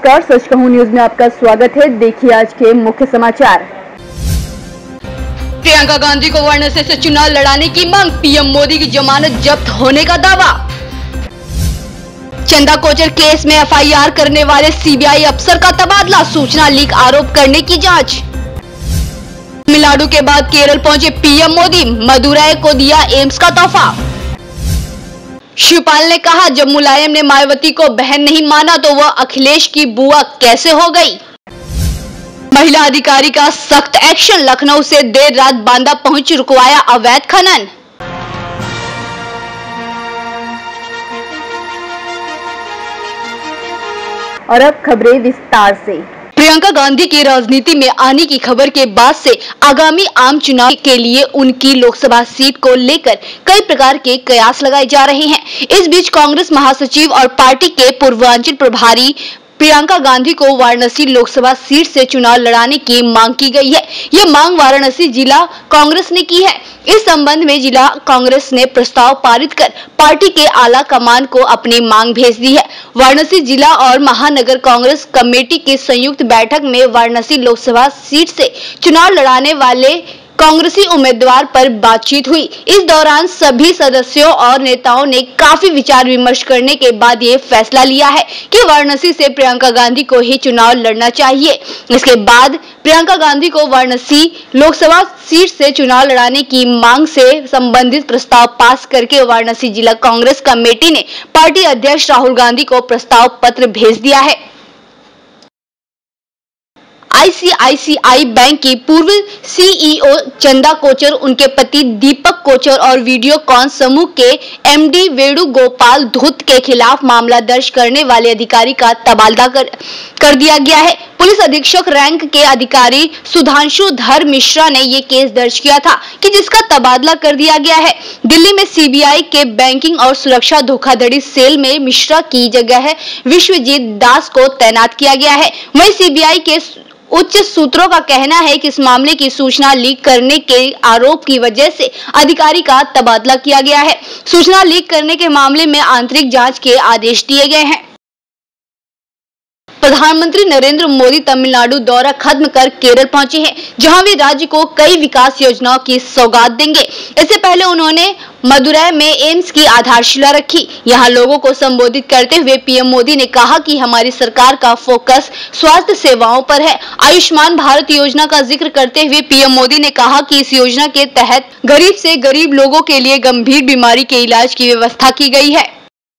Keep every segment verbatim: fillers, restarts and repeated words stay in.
नमस्कार, सच कहूं न्यूज में आपका स्वागत है। देखिए आज के मुख्य समाचार। प्रियंका गांधी को वाराणसी से चुनाव लड़ाने की मांग, पीएम मोदी की जमानत जब्त होने का दावा। चंदा कोचर केस में एफआईआर करने वाले सीबीआई अफसर का तबादला, सूचना लीक आरोप करने की जांच। तमिलनाडु के बाद केरल पहुंचे पीएम मोदी, मदुरै को दिया एम्स का तोहफा। शिवपाल ने कहा, जब मुलायम ने मायावती को बहन नहीं माना तो वह अखिलेश की बुआ कैसे हो गई। महिला अधिकारी का सख्त एक्शन, लखनऊ से देर रात बांदा पहुंच रुकवाया अवैध खनन। और अब खबरें विस्तार से। प्रियंका गांधी के राजनीति में आने की खबर के बाद से आगामी आम चुनाव के लिए उनकी लोकसभा सीट को लेकर कई प्रकार के कयास लगाए जा रहे हैं। इस बीच कांग्रेस महासचिव और पार्टी के पूर्वांचल प्रभारी प्रियंका गांधी को वाराणसी लोकसभा सीट से चुनाव लड़ाने की मांग की गई है। यह मांग वाराणसी जिला कांग्रेस ने की है। इस संबंध में जिला कांग्रेस ने प्रस्ताव पारित कर पार्टी के आला कमान को अपनी मांग भेज दी है। वाराणसी जिला और महानगर कांग्रेस कमेटी की संयुक्त बैठक में वाराणसी लोकसभा सीट से चुनाव लड़ाने वाले कांग्रेसी उम्मीदवार पर बातचीत हुई। इस दौरान सभी सदस्यों और नेताओं ने काफी विचार विमर्श करने के बाद ये फैसला लिया है कि वाराणसी से प्रियंका गांधी को ही चुनाव लड़ना चाहिए। इसके बाद प्रियंका गांधी को वाराणसी लोकसभा सीट से चुनाव लड़ाने की मांग से संबंधित प्रस्ताव पास करके वाराणसी जिला कांग्रेस कमेटी ने पार्टी अध्यक्ष राहुल गांधी को प्रस्ताव पत्र भेज दिया है। आईसीआईसीआई बैंक की पूर्व सीईओ चंदा कोचर, उनके पति दीपक कोचर और वीडियोकॉन समूह के एमडी वेणुगोपाल धूत के खिलाफ मामला दर्ज करने वाले अधिकारी का तबादला कर, कर दिया गया है। पुलिस अधीक्षक रैंक के अधिकारी सुधांशु धर मिश्रा ने ये केस दर्ज किया था कि जिसका तबादला कर दिया गया है। दिल्ली में सीबीआई के बैंकिंग और सुरक्षा धोखाधड़ी सेल में मिश्रा की जगह विश्वजीत दास को तैनात किया गया है। वहीं सीबीआई के उच्च सूत्रों का कहना है कि इस मामले की सूचना लीक करने के आरोप की वजह से अधिकारी का तबादला किया गया है। सूचना लीक करने के मामले में आंतरिक जांच के आदेश दिए गए हैं। प्रधानमंत्री नरेंद्र मोदी तमिलनाडु दौरा खत्म कर केरल पहुंचे हैं, जहां वे राज्य को कई विकास योजनाओं की सौगात देंगे। इससे पहले उन्होंने मदुरै में एम्स की आधारशिला रखी। यहां लोगों को संबोधित करते हुए पीएम मोदी ने कहा कि हमारी सरकार का फोकस स्वास्थ्य सेवाओं पर है। आयुष्मान भारत योजना का जिक्र करते हुए पीएम मोदी ने कहा कि इस योजना के तहत गरीब से गरीब लोगों के लिए गंभीर बीमारी के इलाज की व्यवस्था की गई है।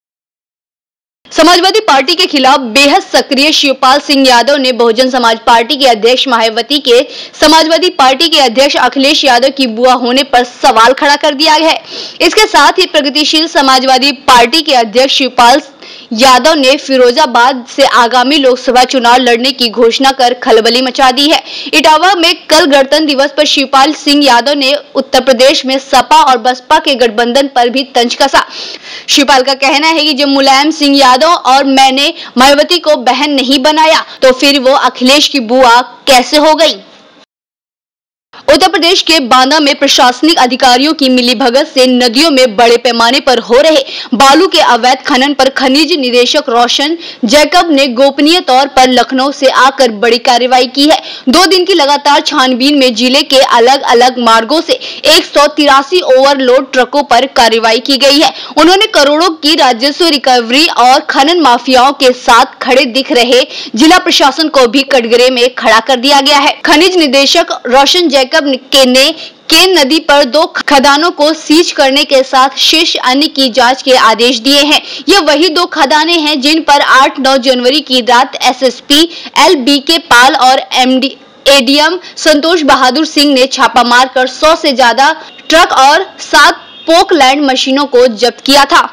समाजवादी पार्टी के खिलाफ बेहद सक्रिय शिवपाल सिंह यादव ने बहुजन समाज पार्टी के अध्यक्ष मायावती के समाजवादी पार्टी के अध्यक्ष अखिलेश यादव की बुआ होने पर सवाल खड़ा कर दिया है। इसके साथ ही प्रगतिशील समाजवादी पार्टी के अध्यक्ष शिवपाल यादव ने फिरोजाबाद से आगामी लोकसभा चुनाव लड़ने की घोषणा कर खलबली मचा दी है। इटावा में कल गणतंत्र दिवस पर शिवपाल सिंह यादव ने उत्तर प्रदेश में सपा और बसपा के गठबंधन पर भी तंज कसा। शिवपाल का कहना है कि जब मुलायम सिंह यादव और मैंने मायावती को बहन नहीं बनाया तो फिर वो अखिलेश की बुआ कैसे हो गई। उत्तर प्रदेश के बांदा में प्रशासनिक अधिकारियों की मिलीभगत से नदियों में बड़े पैमाने पर हो रहे बालू के अवैध खनन पर खनिज निदेशक रोशन जैकब ने गोपनीय तौर पर लखनऊ से आकर बड़ी कार्रवाई की है। दो दिन की लगातार छानबीन में जिले के अलग अलग मार्गों से एक सौ तिरासी ओवरलोड ट्रकों पर कार्रवाई की गई है। उन्होंने करोड़ों की राजस्व रिकवरी और खनन माफियाओं के साथ खड़े दिख रहे जिला प्रशासन को भी कटघरे में खड़ा कर दिया गया है। खनिज निदेशक रोशन जैकब के ने केन नदी पर दो खदानों को सीज करने के साथ शेष अन्य की जांच के आदेश दिए हैं। ये वही दो खदानें हैं जिन पर आठ नौ जनवरी की रात SSP L B K Pal और एमडी एडीएम संतोष बहादुर सिंह ने छापा मारकर सौ से ज्यादा ट्रक और सात पोकलैंड मशीनों को जब्त किया था।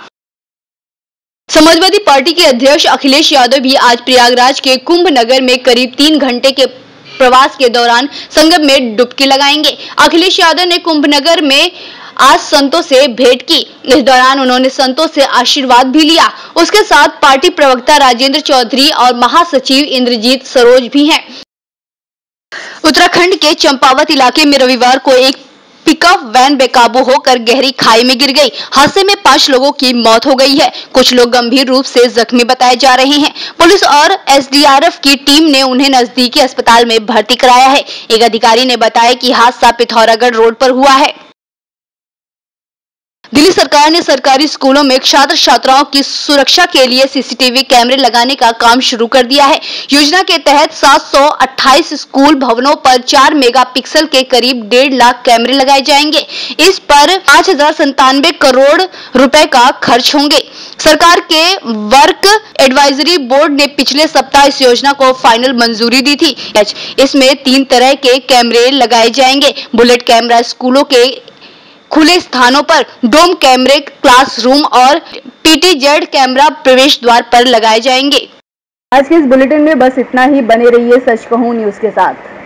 समाजवादी पार्टी के अध्यक्ष अखिलेश यादव भी आज प्रयागराज के कुंभ नगर में करीब तीन घंटे के प्रवास के दौरान संगम में डुबकी लगाएंगे। अखिलेश यादव ने कुंभनगर में आज संतों से भेंट की। इस दौरान उन्होंने संतों से आशीर्वाद भी लिया। उसके साथ पार्टी प्रवक्ता राजेंद्र चौधरी और महासचिव इंद्रजीत सरोज भी हैं। उत्तराखंड के चंपावत इलाके में रविवार को एक पिकअप वैन बेकाबू होकर गहरी खाई में गिर गई। हादसे में पांच लोगों की मौत हो गई है। कुछ लोग गंभीर रूप से जख्मी बताए जा रहे हैं। पुलिस और एस डी आर एफ की टीम ने उन्हें नजदीकी अस्पताल में भर्ती कराया है। एक अधिकारी ने बताया कि हादसा पिथौरागढ़ रोड पर हुआ है। दिल्ली सरकार ने सरकारी स्कूलों में छात्र छात्राओं की सुरक्षा के लिए सी सी टी वी कैमरे लगाने का काम शुरू कर दिया है। योजना के तहत सात सौ अट्ठाईस स्कूल भवनों पर चार मेगापिक्सल के करीब डेढ़ लाख कैमरे लगाए जाएंगे। इस पर पाँच हजार संतानवे करोड़ रुपए का खर्च होंगे। सरकार के वर्क एडवाइजरी बोर्ड ने पिछले सप्ताह इस योजना को फाइनल मंजूरी दी थी। इसमें तीन तरह के कैमरे लगाए जाएंगे। बुलेट कैमरा स्कूलों के खुले स्थानों पर, डोम कैमरे क्लासरूम और पी टी जेड कैमरा प्रवेश द्वार पर लगाए जाएंगे। आज के इस बुलेटिन में बस इतना ही। बने रहिए सच कहूं न्यूज के साथ।